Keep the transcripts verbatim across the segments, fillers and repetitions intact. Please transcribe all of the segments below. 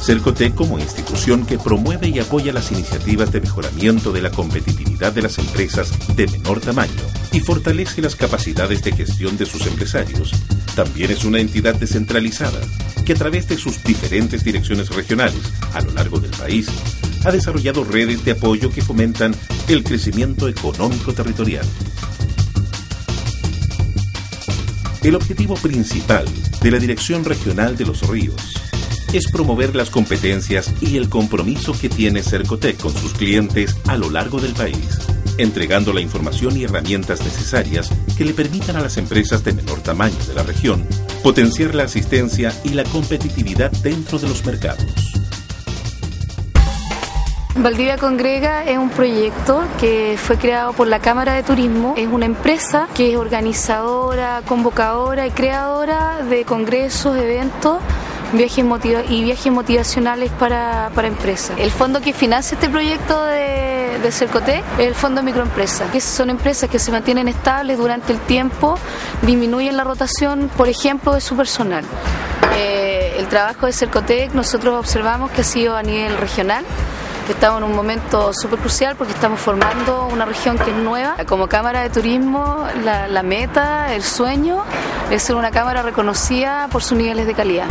Cercotec, como institución que promueve y apoya las iniciativas de mejoramiento de la competitividad de las empresas de menor tamaño y fortalece las capacidades de gestión de sus empresarios, también es una entidad descentralizada que a través de sus diferentes direcciones regionales a lo largo del país ha desarrollado redes de apoyo que fomentan el crecimiento económico territorial. El objetivo principal de la Dirección Regional de los Ríos es promover las competencias y el compromiso que tiene Cercotec con sus clientes a lo largo del país, entregando la información y herramientas necesarias que le permitan a las empresas de menor tamaño de la región potenciar la asistencia y la competitividad dentro de los mercados. Valdivia Congrega es un proyecto que fue creado por la Cámara de Turismo. Es una empresa que es organizadora, convocadora y creadora de congresos, eventos, viajes motiva y viajes motivacionales para, para empresas. El fondo que financia este proyecto de, de Cercotec es el Fondo Microempresa, que son empresas que se mantienen estables durante el tiempo, disminuyen la rotación, por ejemplo, de su personal. Eh, el trabajo de Cercotec nosotros observamos que ha sido a nivel regional. Estamos en un momento súper crucial porque estamos formando una región que es nueva. Como Cámara de Turismo, la, la meta, el sueño es ser una cámara reconocida por sus niveles de calidad.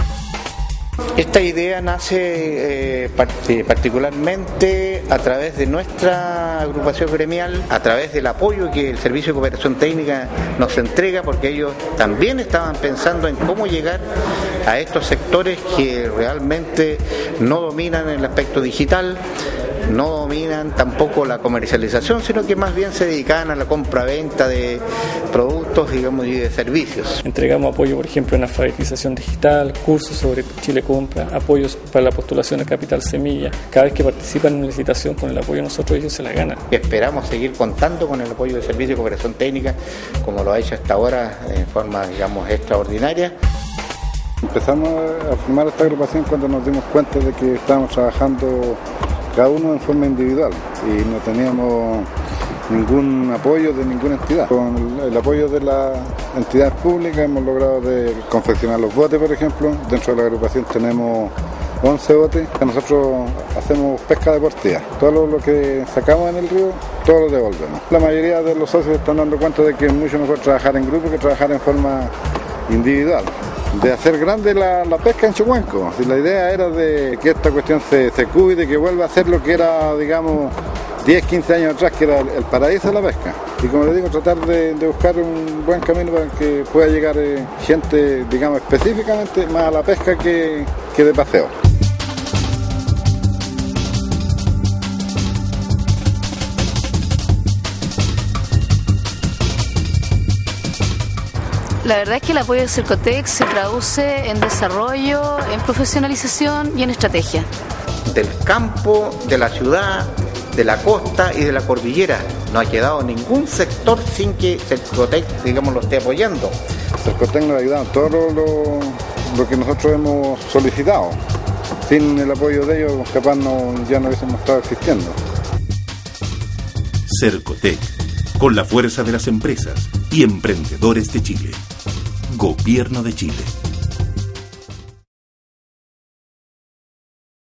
Esta idea nace eh, particularmente a través de nuestra agrupación gremial, a través del apoyo que el Servicio de Cooperación Técnica nos entrega, porque ellos también estaban pensando en cómo llegar a estos sectores que realmente no dominan el aspecto digital, no dominan tampoco la comercialización, sino que más bien se dedican a la compra-venta de productos, digamos, y de servicios. Entregamos apoyo, por ejemplo, en alfabetización digital, cursos sobre Chile Compra, apoyos para la postulación a Capital Semilla. Cada vez que participan en una licitación con el apoyo de nosotros, ellos se la ganan. Esperamos seguir contando con el apoyo del Servicio de Cooperación Técnica, como lo ha hecho hasta ahora, en forma, digamos, extraordinaria. Empezamos a formar esta agrupación cuando nos dimos cuenta de que estábamos trabajando cada uno en forma individual y no teníamos ningún apoyo de ninguna entidad. Con el apoyo de las entidades públicas hemos logrado de confeccionar los botes, por ejemplo. Dentro de la agrupación tenemos once botes. Nosotros hacemos pesca deportiva. Todo lo, lo que sacamos en el río, todo lo devolvemos. La mayoría de los socios están dando cuenta de que es mucho mejor trabajar en grupo que trabajar en forma individual. De hacer grande la, la pesca en Chocuenco. La idea era de que esta cuestión se, se cuide, que vuelva a ser lo que era, digamos, diez, quince años atrás, que era el, el paraíso de la pesca. Y como les digo, tratar de, de buscar un buen camino para que pueda llegar eh, gente, digamos, específicamente más a la pesca que, que de paseo. La verdad es que el apoyo de Cercotec se traduce en desarrollo, en profesionalización y en estrategia. Del campo, de la ciudad, de la costa y de la cordillera. No ha quedado ningún sector sin que Cercotec, digamos, lo esté apoyando. Cercotec nos ha ayudado en todo lo, lo, lo que nosotros hemos solicitado. Sin el apoyo de ellos, capaz no, ya no hubiésemos estado existiendo. Cercotec, con la fuerza de las empresas y emprendedores de Chile. Gobierno de Chile.